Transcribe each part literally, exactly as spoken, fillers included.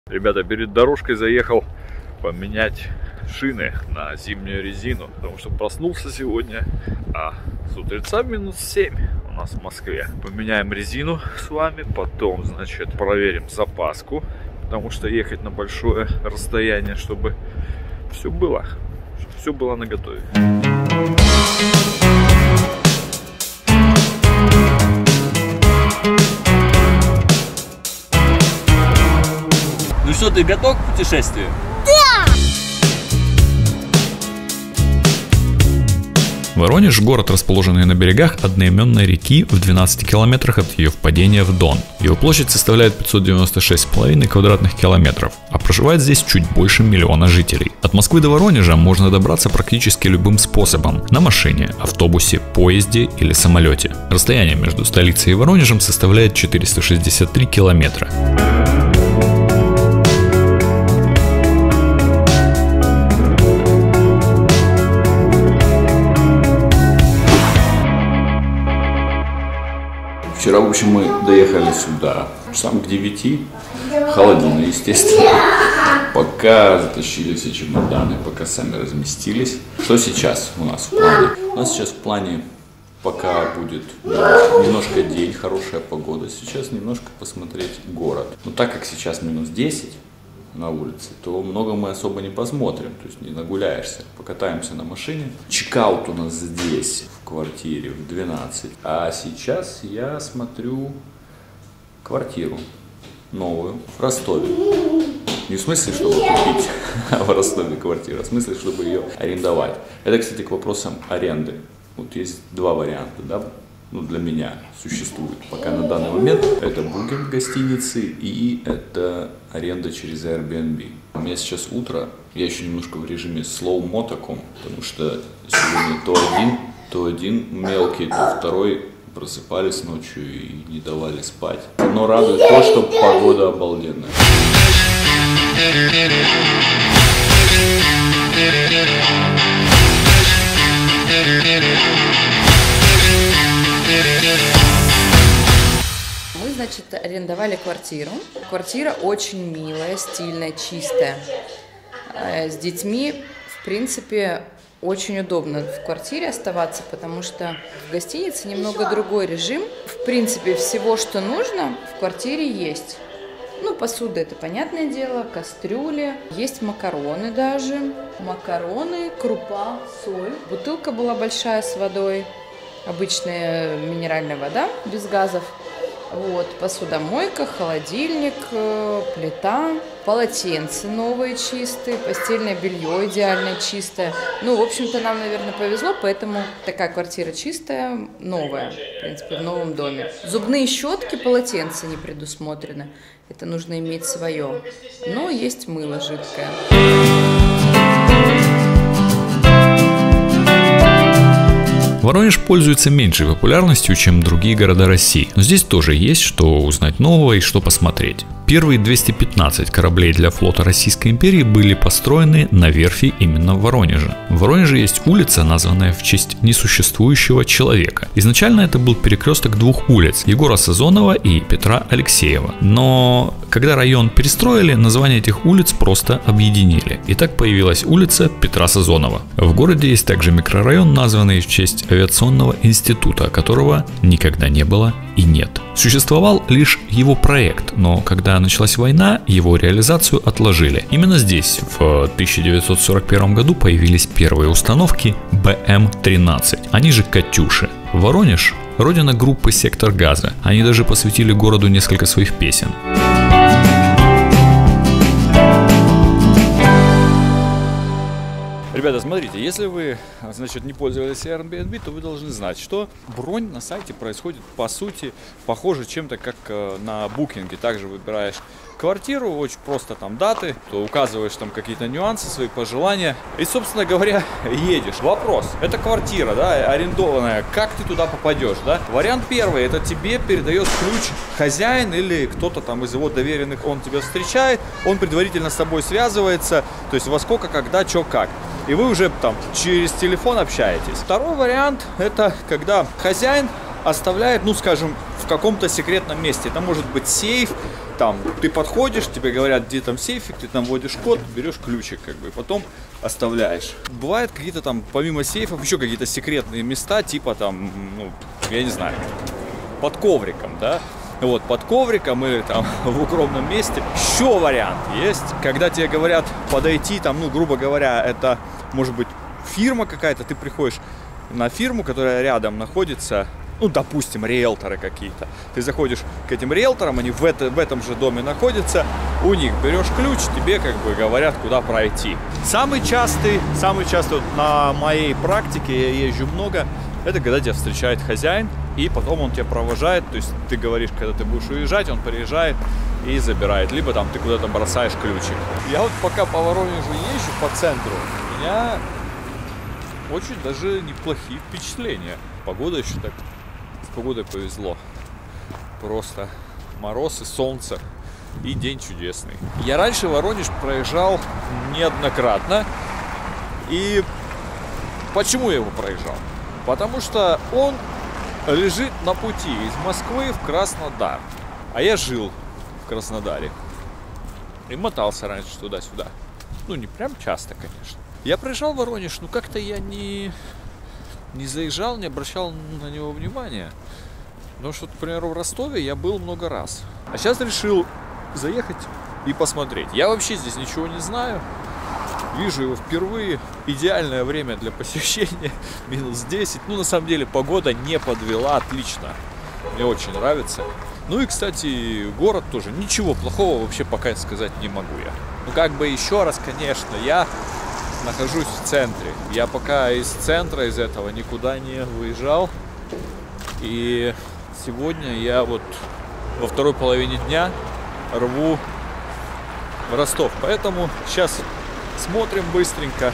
Ребята, перед дорожкой заехал поменять шины на зимнюю резину, потому что проснулся сегодня, а с утреца минус семь у нас в Москве. Поменяем резину с вами, потом, значит, проверим запаску, потому что ехать на большое расстояние, чтобы все было, чтобы все было наготове. Ну что, ты готов к путешествию? Да! Воронеж – город, расположенный на берегах одноименной реки в двенадцати километрах от ее впадения в Дон. Его площадь составляет пятьсот девяносто шесть с половиной квадратных километров, а проживает здесь чуть больше миллиона жителей. От Москвы до Воронежа можно добраться практически любым способом – на машине, автобусе, поезде или самолете. Расстояние между столицей и Воронежем составляет четыреста шестьдесят три километра. Вчера, в общем, мы доехали сюда, часам к девяти, холодильно, естественно, пока затащили все чемоданы, пока сами разместились. Что сейчас у нас в плане? У нас сейчас в плане, пока будет немножко день, хорошая погода, сейчас немножко посмотреть город. Но так как сейчас минус десять на улице, то много мы особо не посмотрим, то есть не нагуляешься, покатаемся на машине. Чекаут у нас здесь, в квартире, в двенадцать. А сейчас я смотрю квартиру новую в Ростове. Не в смысле, чтобы купить в Ростове квартиру, а в смысле, чтобы ее арендовать. Это, кстати, к вопросам аренды. Вот есть два варианта, да? Ну, для меня существует пока на данный момент. Это букинг гостиницы и это аренда через Airbnb. У меня сейчас утро, я еще немножко в режиме slow-mo таком, потому что сегодня то один, то один мелкий, то второй просыпались ночью и не давали спать. Но радует то, что погода обалденная. Мы, значит, арендовали квартиру. Квартира очень милая, стильная, чистая. С детьми, в принципе, очень удобно в квартире оставаться, потому что в гостинице немного другой режим. В принципе, всего, что нужно, в квартире есть. Ну, посуда, это понятное дело, кастрюли, есть макароны даже. Макароны, крупа, соль. Бутылка была большая с водой. Обычная минеральная вода, без газов. Вот, посудомойка, холодильник, плита, полотенца новые чистые, постельное белье идеально чистое. Ну, в общем-то, нам, наверное, повезло, поэтому такая квартира чистая, новая, в принципе, в новом доме. Зубные щетки, полотенца не предусмотрены, это нужно иметь свое. Но есть мыло жидкое. Воронеж пользуется меньшей популярностью, чем другие города России, но здесь тоже есть что узнать нового и что посмотреть. Первые двести пятнадцать кораблей для флота Российской империи были построены на верфи именно в Воронеже. В Воронеже есть улица, названная в честь несуществующего человека. Изначально это был перекресток двух улиц – Егора Сазонова и Петра Алексеева. Но когда район перестроили, названия этих улиц просто объединили. И так появилась улица Петра Сазонова. В городе есть также микрорайон, названный в честь авиационного института, которого никогда не было и нет. Существовал лишь его проект, но когда началась война, его реализацию отложили. Именно здесь в тысяча девятьсот сорок первом году появились первые установки бэ эм тринадцать, они же «Катюши». Воронеж – родина группы «Сектор газа», они даже посвятили городу несколько своих песен. Ребята, смотрите, если вы, значит, не пользовались Airbnb, то вы должны знать, что бронь на сайте происходит, по сути, похоже чем-то как на букинге. Также выбираешь квартиру, очень просто там даты, то указываешь там какие-то нюансы, свои пожелания и, собственно говоря, едешь. Вопрос, это квартира, да, арендованная, как ты туда попадешь, да? Вариант первый, это тебе передает ключ хозяин или кто-то там из его доверенных, он тебя встречает, он предварительно с тобой связывается, то есть во сколько, когда, что, как. И вы уже там через телефон общаетесь. Второй вариант, это когда хозяин оставляет, ну скажем, в каком-то секретном месте. Это может быть сейф, там ты подходишь, тебе говорят, где там сейфик, ты там вводишь код, берешь ключик, как бы, и потом оставляешь. Бывают какие-то там, помимо сейфов, еще какие-то секретные места, типа там, ну, я не знаю, под ковриком, да? Вот, под ковриком или там в укромном месте. Еще вариант есть, когда тебе говорят подойти, там, ну, грубо говоря, это может быть фирма какая-то, ты приходишь на фирму, которая рядом находится, ну, допустим, риэлторы какие-то. Ты заходишь к этим риэлторам, они в, это, в этом же доме находятся, у них берешь ключ, тебе как бы говорят, куда пройти. Самый частый, самый частый вот на моей практике, я езжу много, это когда тебя встречает хозяин, и потом он тебя провожает, то есть ты говоришь, когда ты будешь уезжать, он приезжает и забирает, либо там ты куда-то бросаешь ключик. Я вот пока по Воронежу езжу, по центру, у меня очень даже неплохие впечатления. Погода еще так, с погодой повезло. Просто мороз и солнце, и день чудесный. Я раньше Воронеж проезжал неоднократно, и почему я его проезжал? Потому что он лежит на пути из Москвы в Краснодар. А я жил в Краснодаре и мотался раньше туда-сюда. Ну, не прям часто, конечно. Я проезжал Воронеж, но как-то я не, не заезжал, не обращал на него внимания. Потому что, к примеру, в Ростове я был много раз. А сейчас решил заехать и посмотреть. Я вообще здесь ничего не знаю. Вижу его впервые. Идеальное время для посещения. минус десять. Ну, на самом деле, погода не подвела. Отлично. Мне очень нравится. Ну и, кстати, город тоже. Ничего плохого вообще пока сказать не могу я. Ну, как бы еще раз, конечно, я нахожусь в центре. Я пока из центра, из этого никуда не выезжал. И сегодня я вот во второй половине дня рву в Ростов. Поэтому сейчас смотрим быстренько.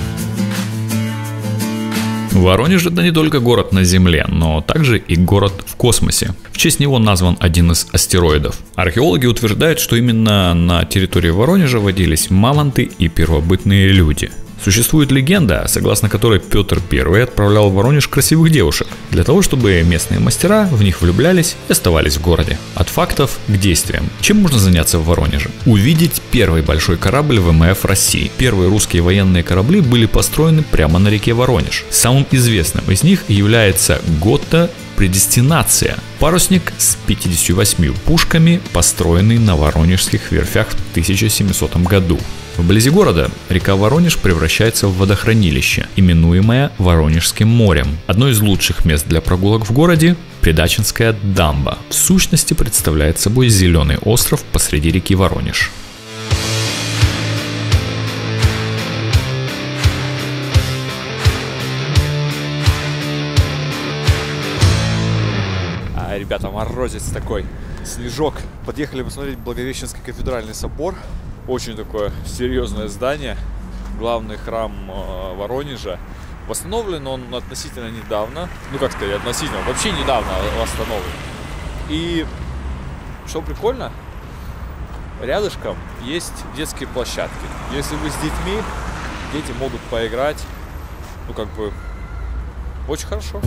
Воронеж — это не только город на Земле, но также и город в космосе. В честь него назван один из астероидов. Археологи утверждают, что именно на территории Воронежа водились мамонты и первобытные люди. Существует легенда, согласно которой Петр Первый отправлял в Воронеж красивых девушек, для того, чтобы местные мастера в них влюблялись и оставались в городе. От фактов к действиям. Чем можно заняться в Воронеже? Увидеть первый большой корабль ВМФ России. Первые русские военные корабли были построены прямо на реке Воронеж. Самым известным из них является Готта Предестинация. Парусник с пятьюдесятью восьмью пушками, построенный на воронежских верфях в тысяча семисотом году. Вблизи города река Воронеж превращается в водохранилище, именуемое Воронежским морем. Одно из лучших мест для прогулок в городе – Придачинская дамба. В сущности представляет собой зеленый остров посреди реки Воронеж. Ребята, морозец такой, снежок. Подъехали посмотреть Благовещенский кафедральный собор. Очень такое серьезное здание. Главный храм э, Воронежа. Восстановлен он относительно недавно. Ну, как сказать, относительно. Вообще недавно восстановлен. И что прикольно, рядышком есть детские площадки. Если вы с детьми, дети могут поиграть. Ну, как бы, очень хорошо.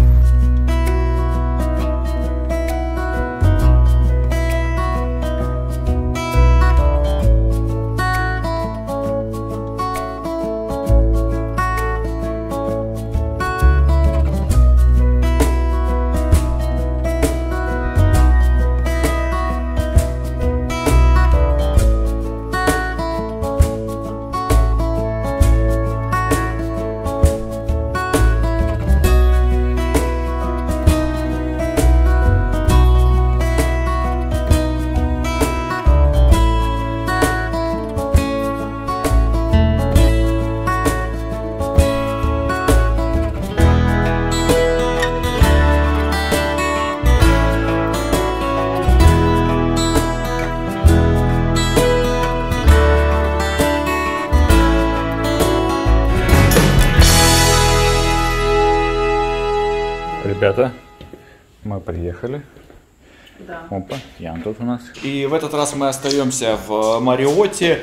Ребята, мы приехали. Да. Опа, Ян тут у нас. И в этот раз мы остаемся в Марриотте.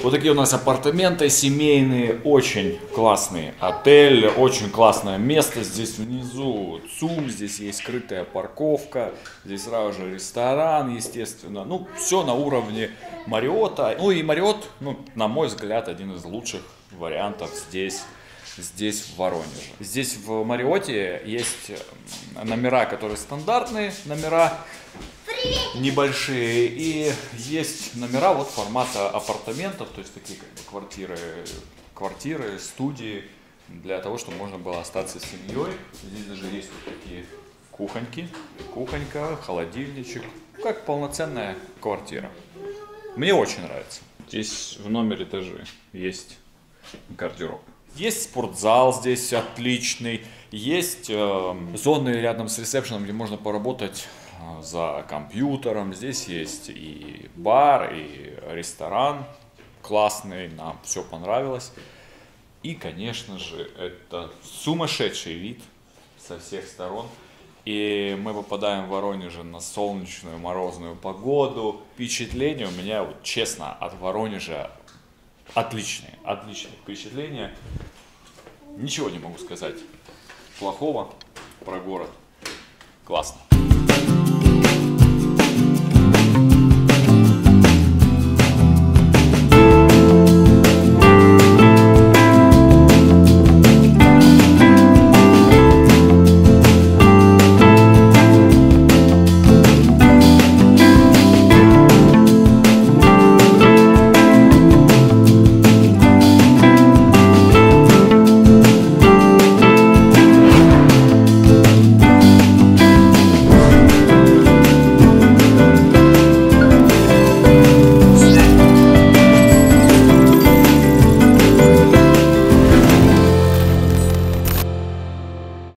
Вот такие у нас апартаменты семейные, очень классный отель, очень классное место. Здесь внизу ЦУМ, здесь есть скрытая парковка, здесь сразу же ресторан, естественно. Ну, все на уровне Марриотта. Ну и Марриотт, ну, на мой взгляд, один из лучших вариантов здесь. Здесь в Воронеже. Здесь в Марриотте есть номера, которые стандартные номера, небольшие, и есть номера вот формата апартаментов, то есть такие как бы квартиры, квартиры, студии, для того, чтобы можно было остаться с семьей. Здесь даже есть вот такие кухоньки, кухонька, холодильничек, как полноценная квартира. Мне очень нравится. Здесь в номере даже есть гардероб. Есть спортзал здесь отличный, есть э, зоны рядом с ресепшеном, где можно поработать э, за компьютером. Здесь есть и бар, и ресторан классный, нам все понравилось. И, конечно же, это сумасшедший вид со всех сторон. И мы попадаем в Воронеже на солнечную морозную погоду. Впечатление у меня, вот, честно, от Воронежа отличные, отличные впечатления. Ничего не могу сказать плохого про город. Классно.